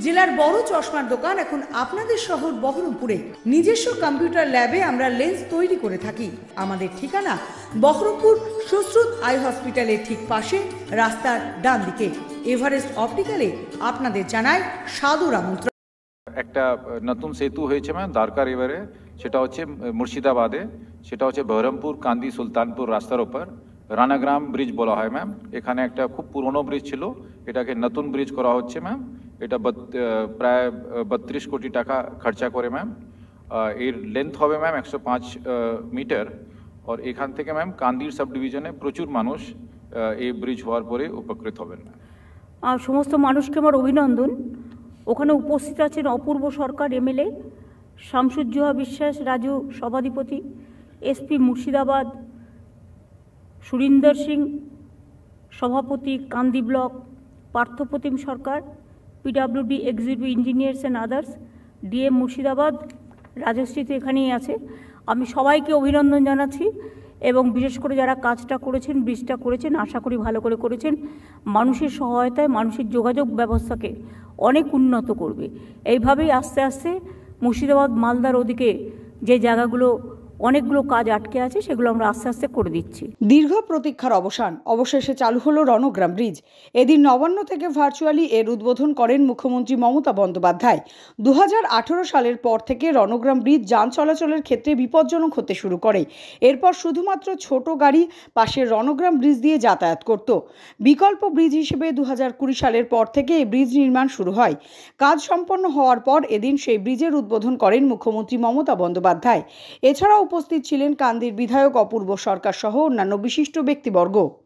জেলার বড় চশমার দোকান এখন আপনাদের শহর বহরমপুরে। নিজস্ব কম্পিউটার ল্যাবে আমরা লেন্স তৈরি করে থাকি। আমাদের ঠিকানা বহরমপুর সুশ্রুত আই হসপিটালের ঠিক পাশে, রাস্তার ডান দিকে। এভারেস্ট অপটিক্যালে আপনাদের জানায় সাদর আমন্ত্রণ। একটা নতুন সেতু হয়েছে ম্যাম দ্বারকা রিভারে, সেটা হচ্ছে মুর্শিদাবাদে, সেটা হচ্ছে বহরমপুর কান্দি সুলতানপুর রাস্তার উপর রানাগ্রাম ব্রিজ বলা হয় ম্যাম। এখানে একটা খুব পুরনো ব্রিজ ছিল, এটাকে নতুন ব্রিজ করা হচ্ছে ম্যাম। এটা প্রায় 32 কোটি টাকা খরচা করে ম্যাম। এর লেন্থ হবে ম্যাম 105 মিটার। আর এখান থেকে ম্যাম কান্দির সাব ডিভিশনে প্রচুর মানুষ এই ব্রিজ হওয়ার পরে উপকৃত হবেন ম্যাম। আর সমস্ত মানুষকে আমার অভিনন্দন। ওখানে উপস্থিত আছেন অপূর্ব সরকার এমএলএ, শামসুজ্জোহা বিশ্বাস রাজু সভাধিপতি, এসপি মুর্শিদাবাদ সুরিন্দর সিং সভাপতি Kandi block, Parthapratim Sarkar PWD executive engineers and others, DM Murshidabad Rajshree তো এখানেই আছে। আমি সবাইকে অভিনন্দন জানাচ্ছি এবং বিশেষ করে যারা কাজটা করেছেন, ব্রিজটা করেছেন, আশা করি ভালো করে করেছেন। মানুষের সহায়তায় মানুষের যোগাযোগ ব্যবস্থাকে অনেক উন্নত করবে। এইভাবেই আস্তে আস্তে মুর্শিদাবাদ মালদার ওদিকে যে জায়গাগুলো অনেকগুলো কাজ আটকে আছে সেগুলো আমরা আস্তে আস্তে করে দিচ্ছি। দীর্ঘ প্রতীক্ষার অবসান, অবশেষে চালু হলো রণগ্রাম ব্রিজ। এদিন নবান্ন থেকে ভার্চুয়ালি এর উদ্বোধন করেন মুখ্যমন্ত্রী মমতা বন্দ্যোপাধ্যায়। 2018 সালের পর থেকে রণগ্রাম ব্রিজ যান চলাচলের ক্ষেত্রে বিপজ্জনক হতে শুরু করে। এরপর শুধুমাত্র ছোট গাড়ি পাশের রণগ্রাম ব্রিজ দিয়ে যাতায়াত করত। বিকল্প ব্রিজ হিসেবে 2020 সালের পর থেকে এই ব্রিজ নির্মাণ শুরু হয়। কাজ সম্পন্ন হওয়ার পর এদিন সেই ব্রিজের উদ্বোধন করেন মুখ্যমন্ত্রী মমতা বন্দ্যোপাধ্যায়। এছাড়াও উপস্থিত ছিলেন কান্দির বিধায়ক অপূর্ব সরকার সহ অন্যান্য বিশিষ্ট ব্যক্তিবর্গ।